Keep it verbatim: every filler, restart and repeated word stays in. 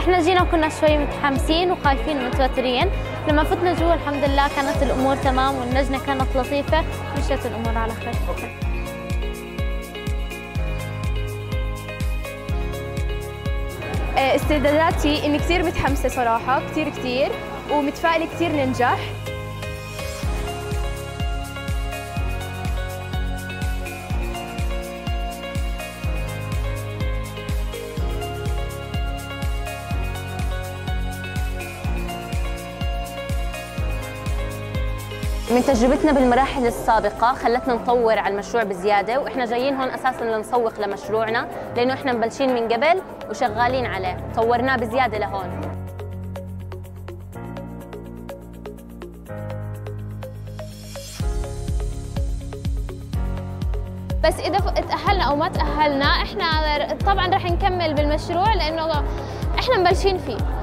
احنا جينا وكنا شوي متحمسين وخايفين ومتوترين، لما فتنا جوا الحمد لله كانت الامور تمام واللجنه كانت لطيفه، مشيت الامور على خير. استعداداتي اني كثير متحمسه صراحه، كثير كثير ومتفائله كثير ننجح. من تجربتنا بالمراحل السابقة خلتنا نطور على المشروع بزيادة، وإحنا جايين هون أساساً لنسوق لمشروعنا، لأنه إحنا مبلشين من قبل وشغالين عليه، طورناه بزيادة لهون. بس إذا تأهلنا أو ما تأهلنا، إحنا طبعاً رح نكمل بالمشروع لأنه إحنا مبلشين فيه.